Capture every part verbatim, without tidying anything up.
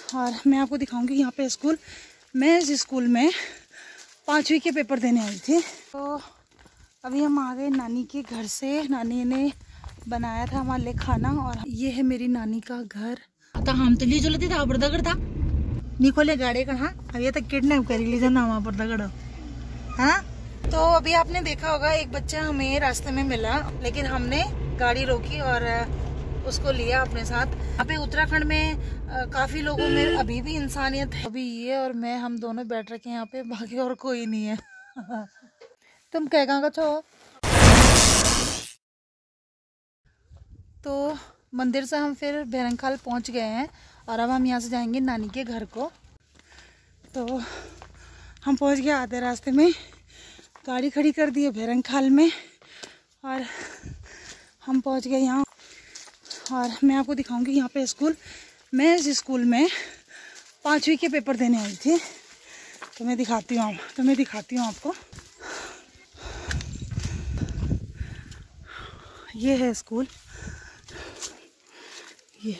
और मैं आपको दिखाऊंगी यहाँ पे स्कूल। मैं इस स्कूल में पाँचवीं के पेपर देने आई थी। तो अभी हम आ गए नानी के घर से। नानी ने बनाया था हमारे लिए खाना और ये है मेरी नानी का घर। तो हम तो ली चलते था दगड़ था नहीं खोले गाड़ी का। हाँ अभी तक किडनैप कर ली जाना वहाँ पर दगड़। हाँ तो अभी आपने देखा होगा एक बच्चा हमें रास्ते में मिला, लेकिन हमने गाड़ी रोकी और उसको लिया अपने साथ। यहाँ पे उत्तराखंड में आ, काफी लोगों में अभी भी इंसानियत है। अभी ये और मैं हम दोनों बैठ रखे हैं यहाँ पे, बाकी और कोई नहीं है। तुम क्या कहाँ का छो? तो मंदिर से हम फिर भैरंखाल पहुँच गए हैं और अब हम यहाँ से जाएंगे नानी के घर को। तो हम पहुँच गए आधे रास्ते में, गाड़ी खड़ी कर दी है भैरंखाल में और हम पहुँच गए यहाँ। और मैं आपको दिखाऊंगी यहाँ पे स्कूल। मैं इस स्कूल में पाँचवीं के पेपर देने आई थी। तो मैं दिखाती हूँ तो मैं दिखाती हूँ आपको। ये है स्कूल। ये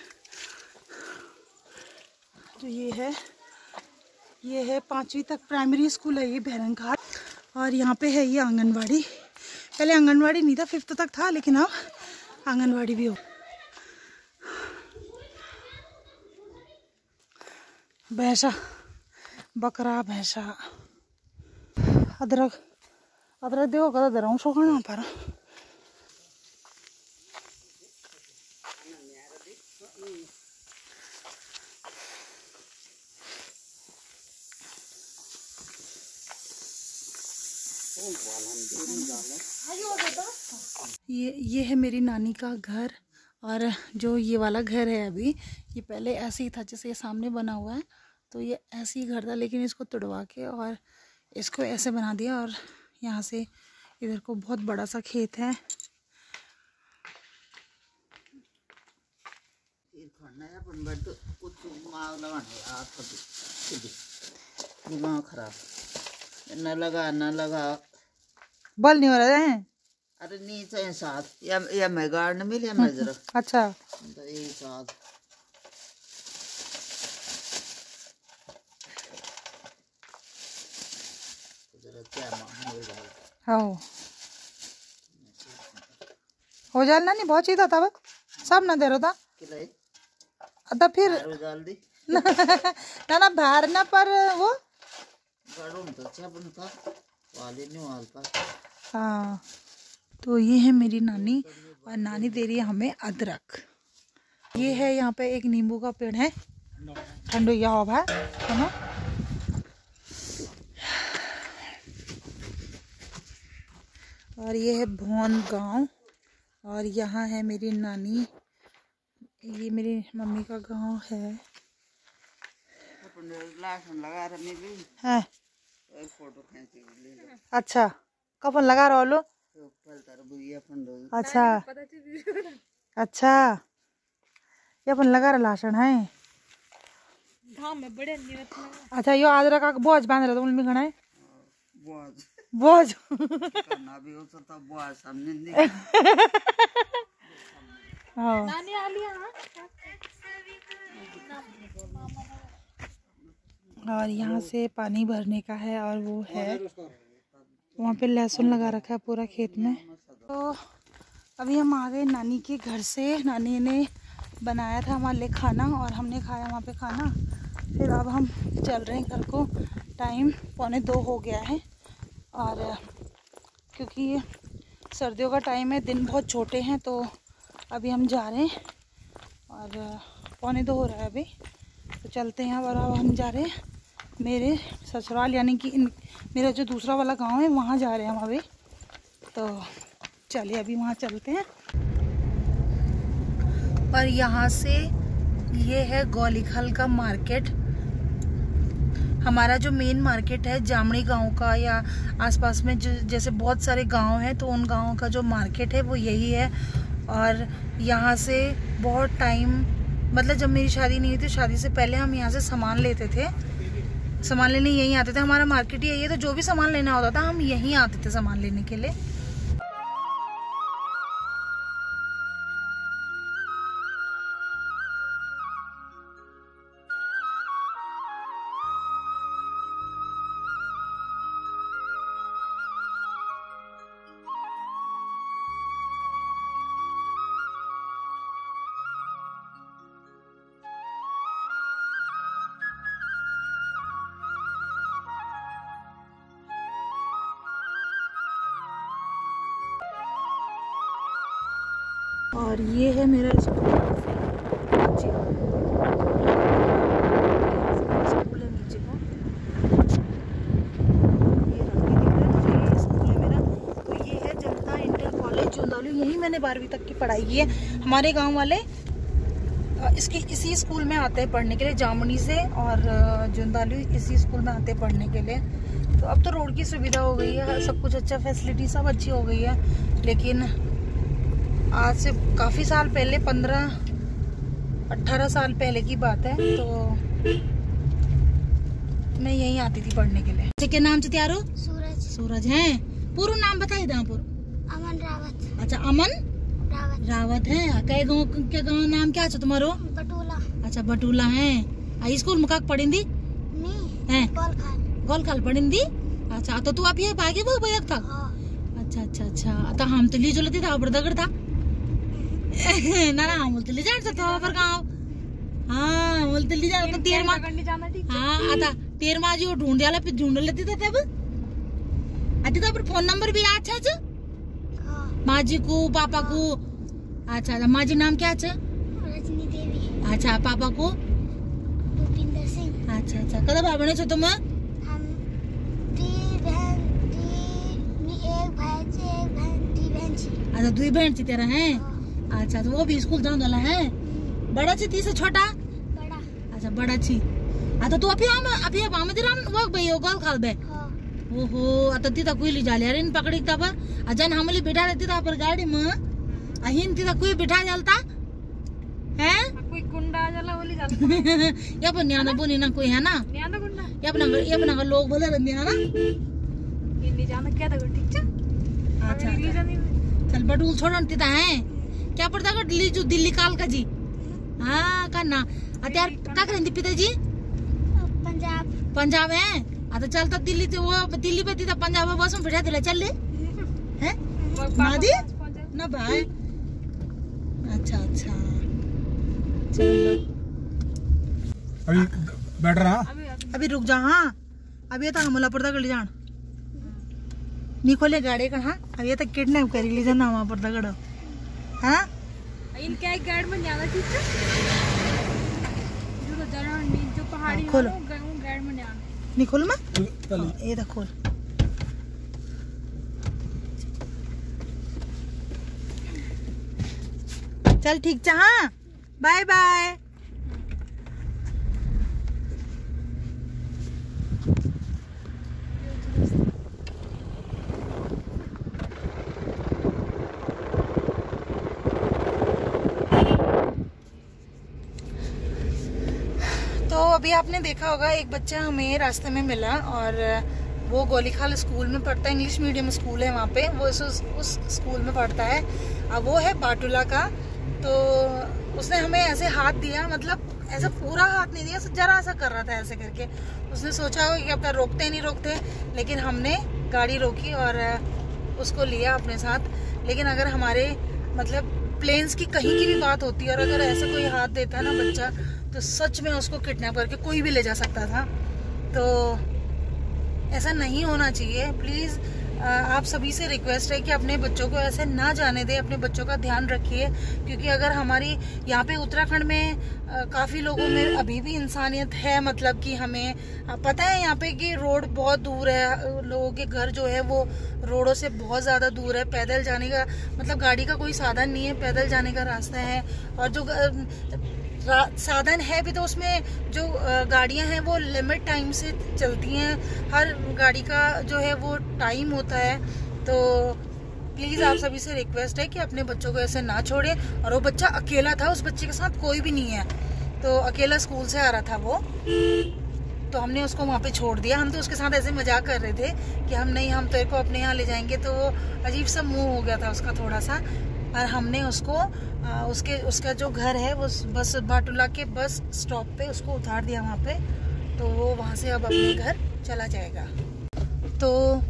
तो ये है ये है पाँचवीं तक प्राइमरी स्कूल है ये भैरंखाल। और यहाँ पे है ये आंगनवाड़ी। पहले आंगनवाड़ी नहीं था, फिफ्थ तक था, लेकिन अब आंगनवाड़ी भी हो। भैंसा, बकरा, भैंसा, अदरक अदरक देखो कदा दे रहा हूँ सोखाना पर। ये ये है मेरी नानी का घर। और जो ये वाला घर है अभी, ये पहले ऐसे ही था जैसे ये सामने बना हुआ है। तो ये ऐसे ही घर था, लेकिन इसको तुड़वा के और इसको ऐसे बना दिया। और यहाँ से इधर को बहुत बड़ा सा खेत है। दिमाग खराब न लगा न लगा बल नहीं हो रहा है। अरे नीचे साथ या या मैं गाड़ न मिले मैं जरा। अच्छा तो एक साथ जरा क्या मां हो जाए। हाँ हो जाए ना, नहीं बहुत चाहिए था तब सब ना दे रहा था किले तो फिर जल्दी ना ना बाहर ना पर वो गाड़ों तो अच्छा बनता वाले नहीं वाल पर। हाँ तो ये है मेरी नानी और नानी दे रही है हमें अदरक। ये है यहाँ पे एक नींबू का पेड़ है, ठंडो या हो भाई है ना। और ये है भौन गांव और यहाँ है मेरी नानी। ये मेरी मम्मी का गांव है। लगा रहा भी है एक फोटो खींच। अच्छा कपन लगा रहा लो। अच्छा अच्छा ये अपन लगा रहा लाशन है धाम में बड़े। अच्छा यो अदरक का बोझ बांध रहा तुम भी घना है बोझ बोझ करना भी हो सकता बोझ सामने नहीं। हां नानी आ लिया। और यहाँ से पानी भरने का है और वो है वहाँ पे लहसुन लगा रखा है पूरा खेत में। तो अभी हम आ गए नानी के घर से। नानी ने बनाया था हमारे लिए खाना और हमने खाया वहाँ पे खाना। फिर अब हम चल रहे हैं घर को। टाइम पौने दो हो गया है और क्योंकि ये सर्दियों का टाइम है, दिन बहुत छोटे हैं, तो अभी हम जा रहे हैं और पौने दो हो रहा है अभी। तो चलते हैं और अब हम जा रहे हैं मेरे ससुराल, यानी कि इन मेरा जो दूसरा वाला गांव है वहाँ जा रहे हैं हम अभी। तो चलिए अभी वहाँ चलते हैं। और यहाँ से ये है गौलीखाल का मार्केट। हमारा जो मेन मार्केट है जामड़ी गांव का, या आसपास में जो जैसे बहुत सारे गांव हैं तो उन गांवों का जो मार्केट है वो यही है। और यहाँ से बहुत टाइम, मतलब जब मेरी शादी नहीं हुई थी, शादी से पहले हम यहाँ से सामान लेते थे। सामान लेने यहीं आते थे, हमारा मार्केट ही यही है। तो जो भी सामान लेना होता था हम यहीं आते थे सामान लेने के लिए। और ये है मेरा स्कूल स्कूल है नीचे को, ये दिख रहा है तुझे, ये स्कूल है मेरा। तो ये है जनता इंटर कॉलेज जुंदालू, यही मैंने बारहवीं तक की पढ़ाई की है। हमारे गांव वाले इसकी इसी स्कूल में आते हैं पढ़ने के लिए, जामुनी से और जुंदालू इसी स्कूल में आते हैं पढ़ने के लिए। तो अब तो रोड की सुविधा हो गई है, सब कुछ अच्छा, फैसिलिटी सब अच्छी हो गई है। लेकिन आज से काफ़ी साल पहले, पंद्रह अट्ठारह साल पहले की बात है, तो मैं यहीं आती थी पढ़ने के लिए। अच्छा, क्या नाम से त्यारो? सूरज। सूरज है। पूरा नाम बताइए दामपुर। अमन रावत। अच्छा, अमन रावत रावत है। कई गाँव के गाँव नाम क्या है तुम्हारो? बटूला। अच्छा, बटूला है। आई स्कूल में काक पढ़ी थी? मैं गोलखाल गोलखाल पढ़ी थी। अच्छा, तो तू आप ये भागे वो भैया था? अच्छा अच्छा अच्छा। तो हम तो ली जो लेते था बड़दगड़ था ना ना, हम बोलते ले जाते तो पर गाँव। हाँ, बोलते ले जाते तो तेर माँ। हाँ, आता तेर माँ जी वो ढूंढ वाला पे ढूंढ लेते थे तब। अच्छा, तो फोन नंबर भी अच्छा अच्छा माँ जी को, पापा को। अच्छा अच्छा, माँ जी नाम क्या है? रजनी देवी। अच्छा, पापा को? भूपिंदर सिंह। अच्छा अच्छा, कदा भाई बहन छो तुम? हम दी बहन दी एक भाई छे, एक बहन दी बहन छे। अच्छा, दुई बहन थी तेरा है। अच्छा, तो वो भी स्कूल जाने वाला है? बड़ा छी तीस छोटा? बड़ा। अच्छा, बड़ा छी। अच्छा, तू अभी हम अभी अब हम दिराम वक भई हो गोल खाल बे। ओहो, आता तिता कोई ली जाले अरे इन पकड़ी तब अजन हमली बिठा रहती था पर गाड़ी में अहिन तिता कोई बिठा जलता हैं, कोई गुंडा जला बोली जलता या पर न्याना बोनी ना कोई है ना, न्याना गुंडा या अपना ये अपना लोग बोले रहते हैं ना। ये नहीं जाना क्या था ठीक है। अच्छा, चल बटूल छोड़न तिता है क्या पड़ता है दिल्ली जो दिल्ली काल का जी। हाँ, का ना अत्यार का करें पिताजी? पंजाब। पंजाब है। आता चलता दिल्ली से वो दिल्ली पे थी पंजाब में बस में बिठा दिला चल ले हैं मादी ना भाई। अच्छा अच्छा, चलो अभी बैठ रहा। अभी रुक जा। हाँ, अभी तक हमला पर्दा कर ले जान नहीं खोले गाड़ी का। हाँ, अभी तक किडनैप कर ली जाना वहाँ पर्दा करो। हाँ, इनका एक गाड़ी में जाना ठीक है, जो जरा जो पहाड़ी खोलो गाड़ी में जाना नहीं खोल मैं ये तो खोल। चल ठीक है। हाँ, बाय बाय। तो अभी आपने देखा होगा एक बच्चा हमें रास्ते में मिला और वो गोलीखाल स्कूल में पढ़ता है, इंग्लिश मीडियम स्कूल है वहाँ पे, वो उस, उस स्कूल में पढ़ता है। अब वो है बाटुला का। तो उसने हमें ऐसे हाथ दिया, मतलब ऐसा पूरा हाथ नहीं दिया, जरा सा कर रहा था ऐसे करके। उसने सोचा होगा कि अब रोकते नहीं रोकते, लेकिन हमने गाड़ी रोकी और उसको लिया अपने साथ। लेकिन अगर हमारे मतलब प्लेन्स की कहीं की भी बात होती है और अगर ऐसा कोई हाथ देता है ना बच्चा, तो सच में उसको किडनैप करके कोई भी ले जा सकता था। तो ऐसा नहीं होना चाहिए। प्लीज़ आप सभी से रिक्वेस्ट है कि अपने बच्चों को ऐसे ना जाने दें, अपने बच्चों का ध्यान रखिए। क्योंकि अगर हमारी यहाँ पे उत्तराखंड में काफ़ी लोगों में अभी भी इंसानियत है, मतलब कि हमें पता है यहाँ पे कि रोड बहुत दूर है, लोगों के घर जो है वो रोडों से बहुत ज़्यादा दूर है, पैदल जाने का मतलब गाड़ी का कोई साधन नहीं है, पैदल जाने का रास्ता है। और जो साधन है भी तो उसमें जो गाड़ियां हैं वो लिमिट टाइम से चलती हैं, हर गाड़ी का जो है वो टाइम होता है। तो प्लीज़ आप सभी से रिक्वेस्ट है कि अपने बच्चों को ऐसे ना छोड़ें। और वो बच्चा अकेला था, उस बच्चे के साथ कोई भी नहीं है, तो अकेला स्कूल से आ रहा था वो, तो हमने उसको वहाँ पे छोड़ दिया। हम तो उसके साथ ऐसे मजाक कर रहे थे कि हम नहीं, हम तेरे को अपने यहाँ ले जाएंगे। तो वो अजीब सा मुँह हो गया था उसका थोड़ा सा, और हमने उसको आ, उसके उसका जो घर है वो बस बाटुला के बस स्टॉप पे उसको उतार दिया वहाँ पे। तो वो वहाँ से अब अपने घर चला जाएगा। तो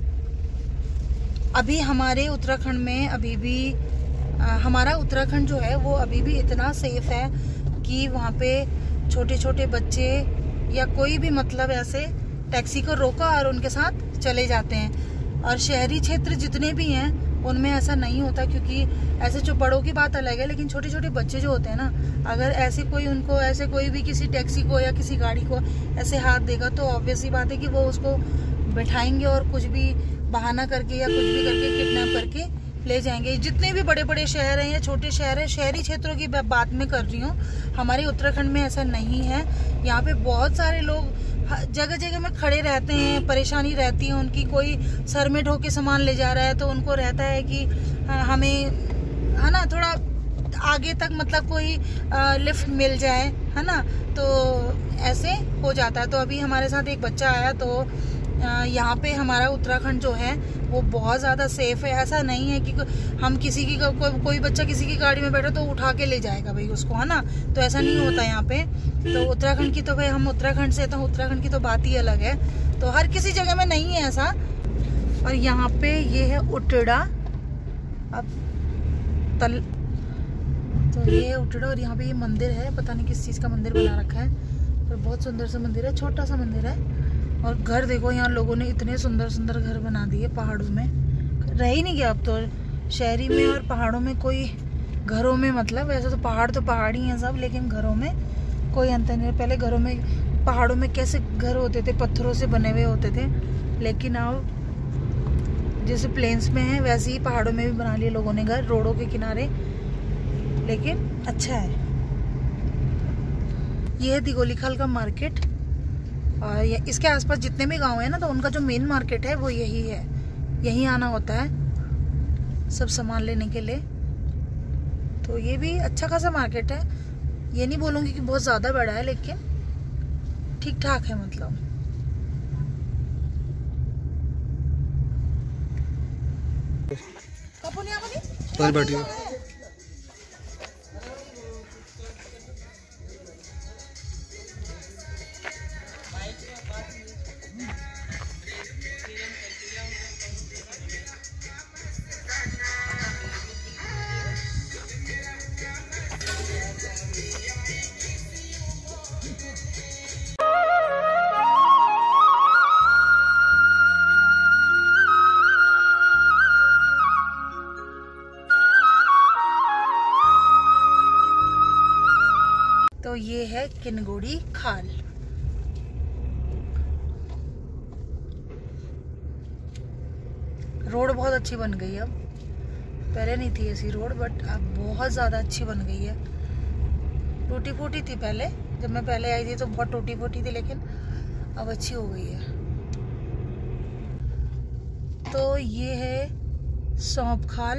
अभी हमारे उत्तराखंड में अभी भी आ, हमारा उत्तराखंड जो है वो अभी भी इतना सेफ है कि वहाँ पे छोटे छोटे बच्चे या कोई भी मतलब ऐसे टैक्सी को रोका और उनके साथ चले जाते हैं। और शहरी क्षेत्र जितने भी हैं उनमें ऐसा नहीं होता, क्योंकि ऐसे जो बड़ों की बात अलग है, लेकिन छोटे छोटे बच्चे जो होते हैं ना, अगर ऐसे कोई उनको ऐसे कोई भी किसी टैक्सी को या किसी गाड़ी को ऐसे हाथ देगा तो ऑब्वियस ही बात है कि वो उसको बैठाएंगे और कुछ भी बहाना करके या कुछ भी करके किडनैप करके ले जाएंगे। जितने भी बड़े बड़े शहर हैं या छोटे शहर हैं, शहरी क्षेत्रों की बात मैं कर रही हूँ, हमारे उत्तराखंड में ऐसा नहीं है। यहाँ पे बहुत सारे लोग जगह जगह में खड़े रहते हैं, परेशानी रहती है उनकी, कोई सर में ढो के सामान ले जा रहा है तो उनको रहता है कि हमें है ना थोड़ा आगे तक मतलब कोई लिफ्ट मिल जाए, है ना, तो ऐसे हो जाता है। तो अभी हमारे साथ एक बच्चा आया, तो यहाँ पे हमारा उत्तराखंड जो है वो बहुत ज़्यादा सेफ है। ऐसा नहीं है कि हम किसी की को, कोई बच्चा किसी की गाड़ी में बैठा तो उठा के ले जाएगा भाई उसको, है ना, तो ऐसा नहीं होता यहाँ पे। तो उत्तराखंड की तो भाई हम उत्तराखंड से, तो उत्तराखंड की तो बात ही अलग है, तो हर किसी जगह में नहीं है ऐसा। और यहाँ पे ये है उटड़ा, अब तल तो ये है उटड़ा, और यहाँ पे ये मंदिर है, पता नहीं किस चीज़ का मंदिर बना रखा है, पर बहुत सुंदर सा मंदिर है, छोटा सा मंदिर है। और घर देखो, यहाँ लोगों ने इतने सुंदर सुंदर घर बना दिए पहाड़ों में, रह ही नहीं गया अब तो शहरी में और पहाड़ों में कोई घरों में, मतलब वैसे तो पहाड़ तो पहाड़ ही हैं सब, लेकिन घरों में कोई अंतर नहीं। पहले घरों में पहाड़ों में कैसे घर होते थे, पत्थरों से बने हुए होते थे, लेकिन अब जैसे प्लेन्स में है वैसे ही पहाड़ों में भी बना लिए लोगों ने घर, रोडों के किनारे, लेकिन अच्छा है। ये है दिगोलीखाल का मार्केट, और इसके आसपास जितने भी गांव है ना, तो उनका जो मेन मार्केट है वो यही है, यही आना होता है सब सामान लेने के लिए। तो ये भी अच्छा खासा मार्केट है, ये नहीं बोलूँगी कि बहुत ज़्यादा बड़ा है, लेकिन ठीक ठाक है मतलब। पर बैठिए। तो ये है किनगोड़ी खाल। रोड बहुत अच्छी बन गई अब, पहले नहीं थी ऐसी रोड, बट अब बहुत ज़्यादा अच्छी बन गई है। टूटी फूटी थी पहले, जब मैं पहले आई थी तो बहुत टूटी फूटी थी, लेकिन अब अच्छी हो गई है। तो ये है सौंप खाल,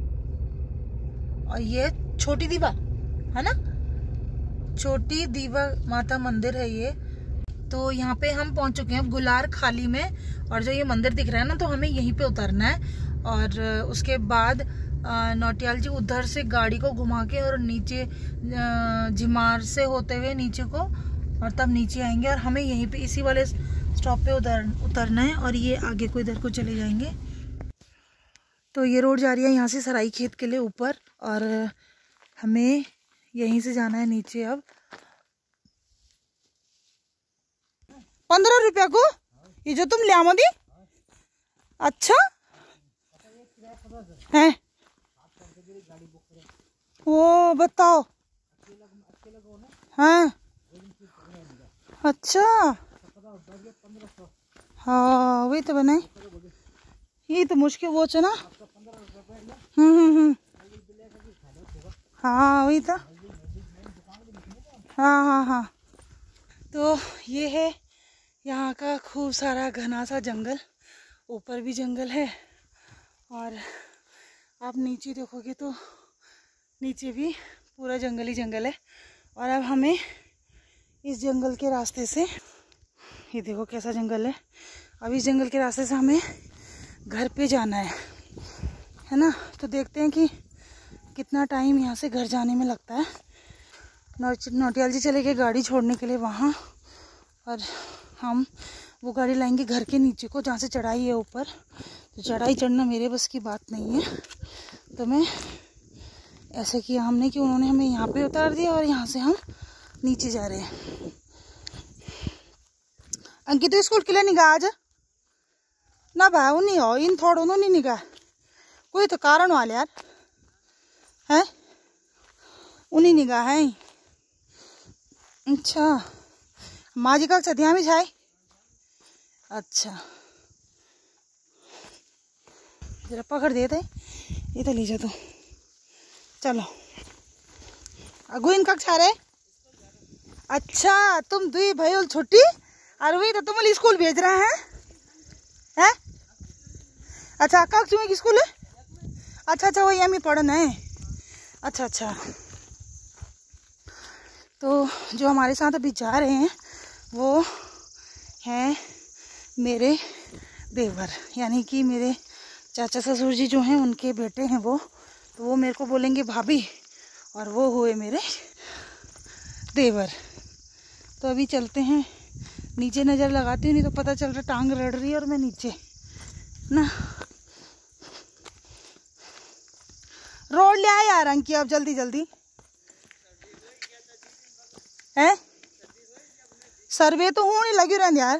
और ये छोटी दीवा है ना, छोटी दीवा माता मंदिर है ये। तो यहाँ पे हम पहुंच चुके हैं गुलार खाली में, और जो ये मंदिर दिख रहा है ना, तो हमें यहीं पे उतरना है, और उसके बाद नौटियाल जी उधर से गाड़ी को घुमा के और नीचे झिमार से होते हुए नीचे को, और तब नीचे आएंगे, और हमें यहीं पे इसी वाले स्टॉप पे उतर उतरना है, और ये आगे को इधर को चले जाएंगे। तो ये रोड जा रही है यहाँ से सराई खेत के लिए ऊपर, और हमें यहीं से जाना है नीचे। अब पंद्रह रुपया को ये जो तुम लिया दी, अच्छा है वो बताओ, हाँ अच्छा, हाँ वही तो बनाए, ये तो मुश्किल वो है ना। हम्म हम्म हम्म हाँ वही तो, हाँ हाँ हाँ। तो ये है यहाँ का खूब सारा घना सा जंगल, ऊपर भी जंगल है, और आप नीचे देखोगे तो नीचे भी पूरा जंगल ही जंगल है। और अब हमें इस जंगल के रास्ते से, ये देखो कैसा जंगल है, अब इस जंगल के रास्ते से हमें घर पे जाना है, है ना। तो देखते हैं कि कितना टाइम यहाँ से घर जाने में लगता है। नौटियाल जी चले गए गाड़ी छोड़ने के लिए वहाँ, और हम वो गाड़ी लाएंगे घर के नीचे को, जहाँ से चढ़ाई है ऊपर। तो चढ़ाई चढ़ना मेरे बस की बात नहीं है, तो मैं ऐसे किया हमने कि उन्होंने हमें यहाँ पे उतार दिया, और यहाँ से हम नीचे जा रहे हैं। अंकित तो स्कूल के लिए निगाह आज ना भाई नहीं हो इन थोड़ो नहीं निगाह कोई तो कारण वाले यार है उन्हीं निगाह है। अच्छा माँ जी का ध्यान भी छाए। अच्छा जरा पकड़ देते ये तो लीजिए तो चलो अगु इनका छा रहे। अच्छा तुम दुई भाई छुट्टी और वही तो तुम स्कूल भेज रहे हैं हैं। अच्छा कब तुम्हें स्कूल है। अच्छा अच्छा वही हमें पढ़ना है। अच्छा अच्छा तो जो हमारे साथ अभी जा रहे हैं वो हैं मेरे देवर यानी कि मेरे चाचा ससुर जी जो हैं उनके बेटे हैं वो। तो वो मेरे को बोलेंगे भाभी और वो हुए मेरे देवर। तो अभी चलते हैं नीचे नज़र लगाती हूँ नहीं तो पता चल रहा टांग रड़ रही है और मैं नीचे ना। रोड ले आए यार अंकी अब जल्दी जल्दी है। सर्वे तो हूँ नहीं लगी रहने यार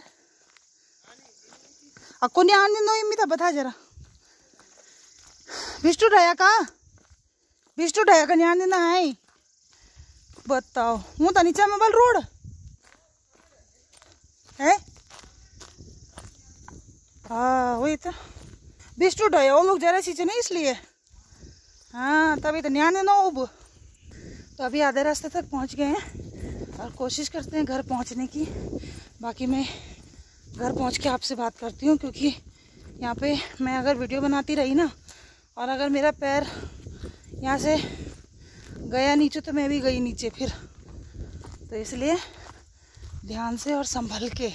अको नहीं आने दो इम्मी था बता जरा बिस्टू ढाया का बिस्टू ढाया का ध्यान देना है। बताओ हूँ तो नीचे में बल रोड है। हाँ वही तो बिस्टू ढाया वो लोग जरा चीज़ें नहीं इसलिए हाँ तभी तो ध्यान देना अब। तो अभी आधे रास्ते तक पहुँच गए हैं और कोशिश करते हैं घर पहुँचने की। बाकी मैं घर पहुँच के आपसे बात करती हूँ क्योंकि यहाँ पे मैं अगर वीडियो बनाती रही ना और अगर मेरा पैर यहाँ से गया नीचे तो मैं भी गई नीचे फिर। तो इसलिए ध्यान से और संभल के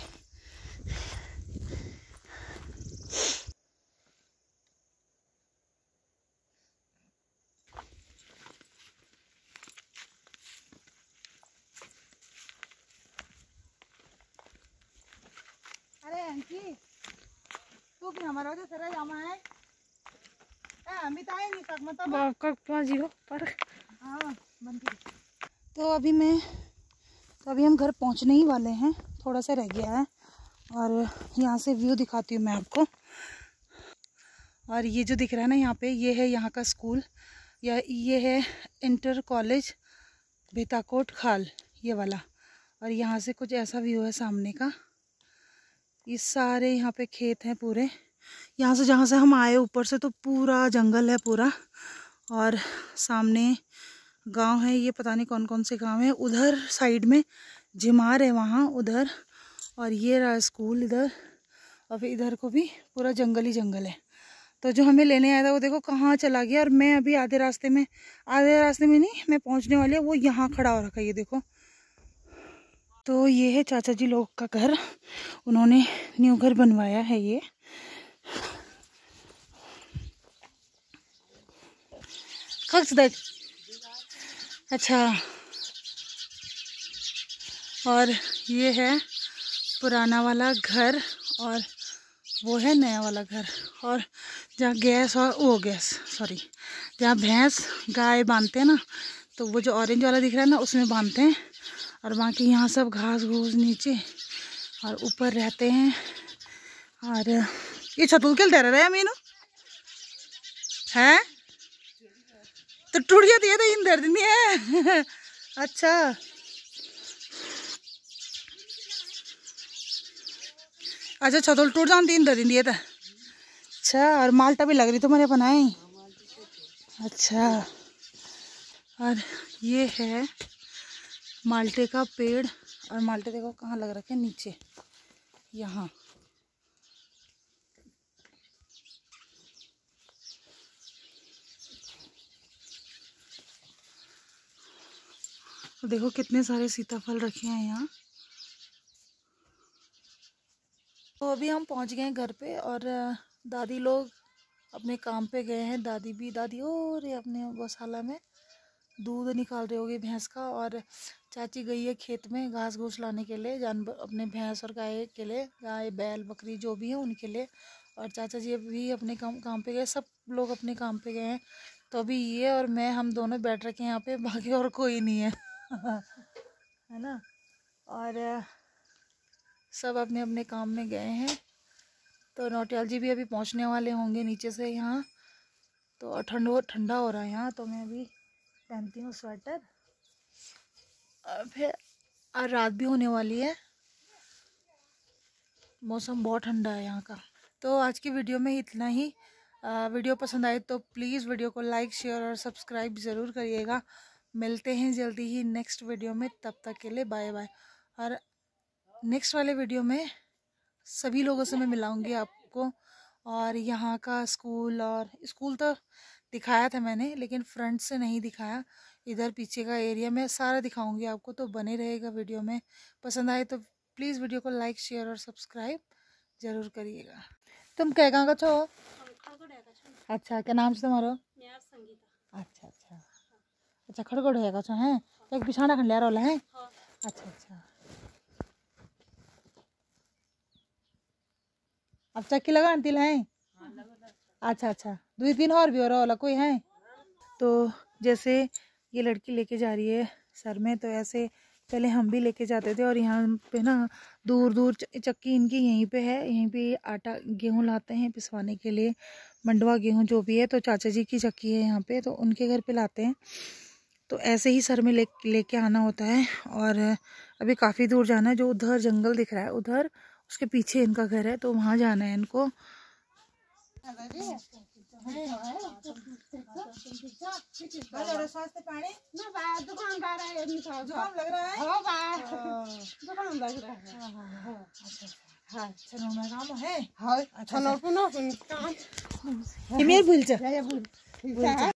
अरे अंकी तू भी हमारा जो सरा जामा है हम भी तो आए नहीं तक मतलब कब जीरो पर हाँ बनती। तो अभी मैं तो अभी हम घर पहुंचने ही वाले हैं थोड़ा सा रह गया है और यहाँ से व्यू दिखाती हूँ मैं आपको। और ये जो दिख रहा है ना यहाँ पे ये है यहाँ का स्कूल या ये है इंटर कॉलेज बेताकोट खाल ये वाला। और यहाँ से कुछ ऐसा व्यू है सामने का। ये सारे यहाँ पे खेत हैं पूरे यहाँ से जहाँ से हम आए ऊपर से तो पूरा जंगल है पूरा। और सामने गांव है ये पता नहीं कौन कौन से गांव है। उधर साइड में झिमार है वहाँ उधर और ये रहा स्कूल इधर और फिर इधर को भी पूरा जंगल ही जंगल है। तो जो हमें लेने आया था वो देखो कहाँ चला गया और मैं अभी आधे रास्ते में आधे रास्ते में नहीं मैं पहुँचने वाली है वो यहाँ खड़ा हो रखा है ये देखो। तो ये है चाचा जी लोग का घर उन्होंने न्यू घर बनवाया है ये। अच्छा और ये है पुराना वाला घर और वो है नया वाला घर। और जहाँ गैस और वो गैस सॉरी जहाँ भैंस गाय बांधते हैं ना तो वो जो ऑरेंज वाला दिख रहा है ना उसमें बांधते हैं। और बाकी यहाँ सब घास घूस नीचे और ऊपर रहते हैं। और ये छतुल के रह रहे हैं मीनू है तो टूट जाती है तो इन दर्द नहीं है। अच्छा अच्छा छतुल टूट जान तीन दर्द दिए था। अच्छा और माल्टा भी लग रही तुम्हारे बनाए। अच्छा और ये है माल्टे का पेड़ और माल्टे देखो कहाँ लग रखे हैं नीचे यहाँ। देखो कितने सारे सीताफल रखे हैं यहाँ। तो अभी हम पहुँच गए हैं घर पे और दादी लोग अपने काम पे गए हैं। दादी भी दादी और अपने गौशाला में दूध निकाल रहे होगे भैंस का। और चाची गई है खेत में घास घूस लाने के लिए जानवर अपने भैंस और गाय के लिए गाय बैल बकरी जो भी है उनके लिए। और चाचा जी भी अपने काम काम पे गए सब लोग अपने काम पे गए हैं। तो अभी ये और मैं हम दोनों बैठ रखे हैं यहाँ पे बाकी और कोई नहीं है है ना। और सब अपने अपने काम में गए हैं। तो नौटियाल जी भी अभी पहुँचने वाले होंगे नीचे से यहाँ। तो ठंडो ठंडा हो रहा है यहाँ, तो मैं अभी पहनती हूँ स्वेटर। और फिर आज रात भी होने वाली है, मौसम बहुत ठंडा है यहाँ का। तो आज की वीडियो में इतना ही। आ, वीडियो पसंद आए तो प्लीज़ वीडियो को लाइक शेयर और सब्सक्राइब ज़रूर करिएगा। मिलते हैं जल्दी ही नेक्स्ट वीडियो में, तब तक के लिए बाय बाय। और नेक्स्ट वाले वीडियो में सभी लोगों से मैं मिलाऊंगी आपको, और यहाँ का स्कूल, और स्कूल तो दिखाया था मैंने लेकिन फ्रंट से नहीं दिखाया, इधर पीछे का एरिया में सारा दिखाऊंगी आपको। तो बने रहेगा वीडियो में। पसंद आए तो प्लीज़ वीडियो को लाइक शेयर और सब्सक्राइब ज़रूर करिएगा। तुम क्या कहाँ का छो? अच्छा, क्या नाम से तुम्हारा? अच्छा अच्छा अच्छा, खड़गड़ है छो हैं, एक बिछाना खंड लिया रोला है। अच्छा अच्छा, अब चक्की लगा तिल है। अच्छा अच्छा, दो तीन और भी हो रहा वाला कोई है। तो जैसे ये लड़की लेके जा रही है सर में, तो ऐसे पहले हम भी लेके जाते थे। और यहाँ पे ना दूर दूर चक्की इनकी यहीं पे है, यहीं पे आटा गेहूँ लाते हैं पिसवाने के लिए, मंडवा गेहूँ जो भी है। तो चाचा जी की चक्की है यहाँ पे, तो उनके घर पे लाते हैं। तो ऐसे ही सर में ले लेके आना होता है। और अभी काफ़ी दूर जाना है, जो उधर जंगल दिख रहा है उधर, उसके पीछे इनका घर है, तो वहाँ जाना है इनको। भूल